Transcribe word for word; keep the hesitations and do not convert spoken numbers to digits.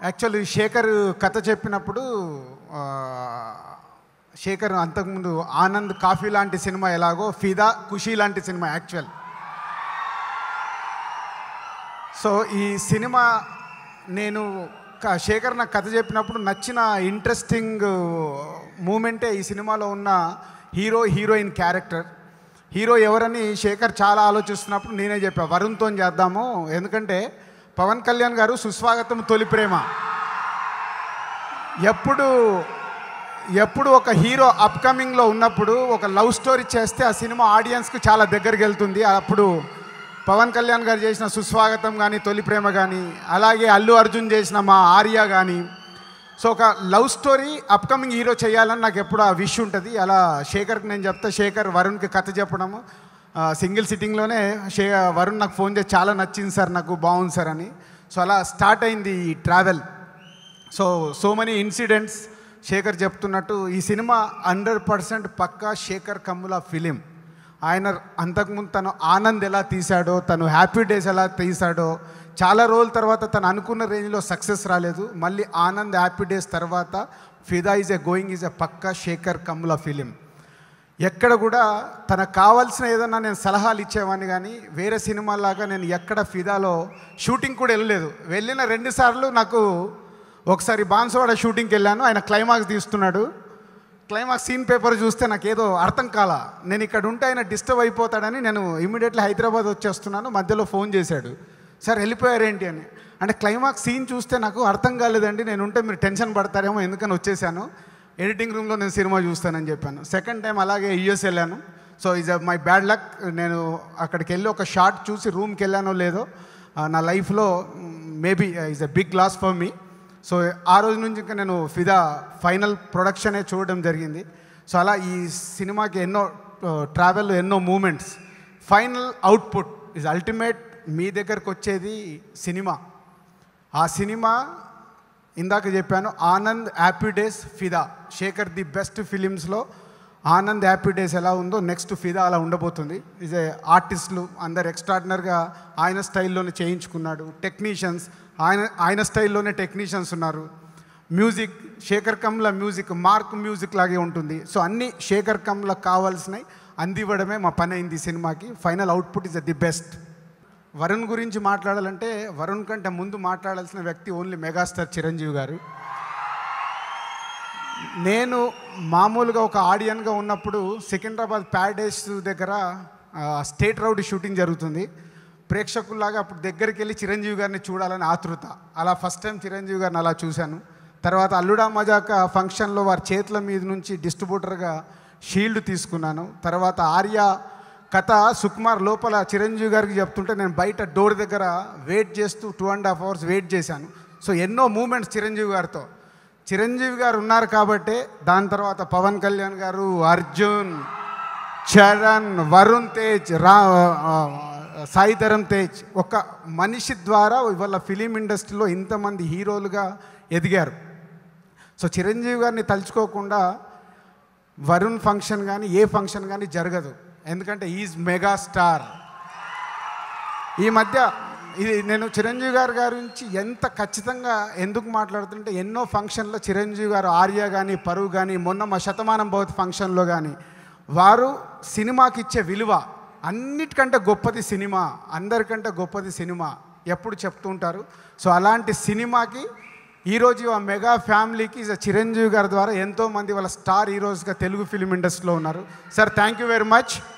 Actually Shekhar కథ చెప్పినప్పుడు శేఖర్ అంతకుముందు ఆనంద్ కాఫీ లాంటి సినిమా ఎలాగో ఫిదా ఖుషీ లాంటి సినిమా యాక్చువల్. సో ఈ సినిమా నేను శేఖర్ నాకు కథ చెప్పినప్పుడు నచ్చిన ఇంట్రెస్టింగ్ మూమెంటే ఈ సినిమాలో ఉన్న హీరో హీరోయిన్ క్యారెక్టర్. హీరో ఎవరని శేఖర్ చాలా ఆలోచిస్తున్నప్పుడు నేనే చెప్పా వరుణ్తో చేద్దాము, ఎందుకంటే పవన్ కళ్యాణ్ గారు సుస్వాగతం తొలి ప్రేమ ఎప్పుడు ఎప్పుడు ఒక హీరో అప్కమింగ్లో ఉన్నప్పుడు ఒక లవ్ స్టోరీ చేస్తే ఆ సినిమా ఆడియన్స్కి చాలా దగ్గరికి వెళ్తుంది. అప్పుడు పవన్ కళ్యాణ్ గారు చేసిన సుస్వాగతం కానీ తొలి ప్రేమ కానీ, అలాగే అల్లు అర్జున్ చేసిన మా ఆర్య కానీ, సో ఒక లవ్ స్టోరీ అప్కమింగ్ హీరో చేయాలని నాకు ఎప్పుడు ఆ విష్ ఉంటుంది. అలా శేఖర్కి నేను చెప్తా, శేఖర్ వరుణ్కి కథ చెప్పడము సింగిల్ సిట్టింగ్లోనే షే వరుణ్ నాకు ఫోన్ చేసి చాలా నచ్చింది సార్, నాకు బాగుంది సార్ అని. సో అలా స్టార్ట్ అయింది ఈ travel. So so many incidents. Sekhar చెప్తున్నట్టు ఈ సినిమా హండ్రెడ్ పర్సెంట్ పక్కా శేఖర్ కమ్ముల ఫిలిం. ఆయన అంతకుముందు తను ఆనంద్ ఎలా తీశాడో, తను హ్యాపీ డేస్ ఎలా తీశాడో, చాలా రోజుల తర్వాత తను అనుకున్న రేంజ్లో సక్సెస్ రాలేదు. మళ్ళీ ఆనంద్ హ్యాపీ డేస్ తర్వాత Fidaa is a going is a పక్కా శేఖర్ కమ్ముల ఫిలిం. ఎక్కడ కూడా తనకు కావాల్సిన ఏదన్నా నేను సలహాలు ఇచ్చేవాడిని, కానీ వేరే సినిమాలాగా నేను ఎక్కడ ఫిదాలో షూటింగ్ కూడా వెళ్ళలేదు. వెళ్ళిన రెండు సార్లు నాకు ఒకసారి బాన్సువాడ షూటింగ్కి వెళ్ళాను, ఆయన క్లైమాక్స్ తీస్తున్నాడు. క్లైమాక్స్ సీన్ పేపర్ చూస్తే నాకు ఏదో అర్థం కాలా. నేను ఇక్కడ ఉంటే ఆయన డిస్టర్బ్ అయిపోతాడని నేను ఇమీడియట్లీ హైదరాబాద్ వచ్చేస్తున్నాను. మధ్యలో ఫోన్ చేశాడు, సార్ వెళ్ళిపోయారేంటి అని. అంటే క్లైమాక్స్ సీన్ చూస్తే నాకు అర్థం కాలేదండి, నేను ఉంటే మీరు టెన్షన్ పడతారేమో ఎందుకని వచ్చేసాను, ఎడిటింగ్ రూమ్లో నేను సినిమా చూస్తానని చెప్పాను. సెకండ్ టైం అలాగే యూఎస్ వెళ్ళాను. So is my bad luck. నేను అక్కడికి వెళ్ళి ఒక షార్ట్ చూసి రూమ్కి వెళ్ళానో లేదో నా లైఫ్లో maybe is a big loss for me. So ఆ రోజు నుంచి ఇంకా నేను ఫిదా ఫైనల్ ప్రొడక్షనే చూడడం జరిగింది. సో అలా ఈ సినిమాకి ఎన్నో ట్రావెల్, ఎన్నో moments. Final output is ultimate. మీ దగ్గరకు వచ్చేది సినిమా. ఆ సినిమా ఇందాక చెప్పాను, Anand happy days Fidaa. Sekhar the best ఫిలిమ్స్లో ఆనంద్ హ్యాపీ డేస్ ఎలా ఉందో నెక్స్ట్ ఫిదా అలా ఉండబోతుంది. ఈజ్ ఏ ఆర్టిస్టులు అందరు ఎక్స్ట్రాడినరీగా ఆయన స్టైల్లోనే చేయించుకున్నాడు. టెక్నీషియన్స్ ఆయన ఆయన స్టైల్లోనే టెక్నీషియన్స్ ఉన్నారు. Music Sekhar Kammula music mark music లాగే ఉంటుంది. సో అన్నీ శేఖర్ కమ్లకు కావాల్సినవి అందివ్వడమే మా పని అయింది ఈ సినిమాకి. Final output is the best. Varun గురించి మాట్లాడాలంటే వరుణ్ కంటే ముందు మాట్లాడాల్సిన వ్యక్తి ఓన్లీ మెగాస్టార్ చిరంజీవి గారు. నేను మామూలుగా ఒక ఆడియన్గా ఉన్నప్పుడు సికింద్రాబాద్ ప్యారడైస్ దగ్గర స్టేట్ రౌడ్ షూటింగ్ జరుగుతుంది. ప్రేక్షకుల్లాగా అప్పుడు దగ్గరికి వెళ్ళి చిరంజీవి గారిని చూడాలని ఆతృత. అలా ఫస్ట్ టైం చిరంజీవి గారిని అలా చూశాను. తర్వాత అల్లుడా మజాక ఫంక్షన్లో వారి చేతుల మీద నుంచి డిస్ట్రిబ్యూటర్గా షీల్డ్ తీసుకున్నాను. తర్వాత ఆర్య కథ సుకుమార్ లోపల చిరంజీవి గారికి చెప్తుంటే నేను బయట డోర్ దగ్గర వెయిట్ చేస్తూ two and half hours wait చేశాను. సో ఎన్నో మూమెంట్స్ చిరంజీవి గారితో. చిరంజీవి గారు ఉన్నారు కాబట్టే దాని తర్వాత పవన్ కళ్యాణ్ గారు, అర్జున్, చరణ్, వరుణ్ తేజ్, రా సాయి ధరమ్ తేజ్, ఒక మనిషి ద్వారా ఇవాళ ఫిలిం ఇండస్ట్రీలో ఇంతమంది హీరోలుగా ఎదిగారు. సో చిరంజీవి గారిని తలుచుకోకుండా వరుణ్ ఫంక్షన్ కానీ ఏ ఫంక్షన్ కానీ జరగదు. ఎందుకంటే ఈజ్ మెగాస్టార్. ఈ మధ్య ఇది నేను చిరంజీవి గారి గురించి ఎంత ఖచ్చితంగా ఎందుకు మాట్లాడుతుంటే, ఎన్నో ఫంక్షన్లో చిరంజీవి గారు ఆర్య కానీ పరువు కానీ మొన్న మా శతమానం భవతి ఫంక్షన్లో కానీ వారు సినిమాకి ఇచ్చే విలువ అన్నిటికంటే గొప్పది సినిమా, అందరికంటే గొప్పది సినిమా ఎప్పుడు చెప్తూ ఉంటారు. సో అలాంటి సినిమాకి ఈరోజు ఆ మెగా ఫ్యామిలీకి చిరంజీవి గారి ద్వారా ఎంతోమంది వాళ్ళ స్టార్ హీరోస్గా తెలుగు ఫిలిం ఇండస్ట్రీలో ఉన్నారు. Sir thank you very much.